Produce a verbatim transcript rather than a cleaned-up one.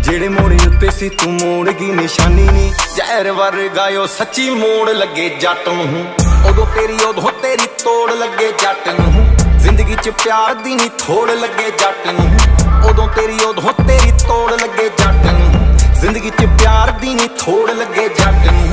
जेड़े मोड़े उत्ते सी तू मोड़ की निशानी नी, जहर वर्गायो सच्ची मोड़ लगे जट नूं। उदों तेरी उदों तेरी तोड़ लगे जट नूं, जिंदगी च प्यार दी नी थोड़ लगे जट नूं। उदों तेरी उदों तेरी तोड़ लगे जट नूं, जिंदगी च प्यार दी नी थोड़ लगे जट नूं।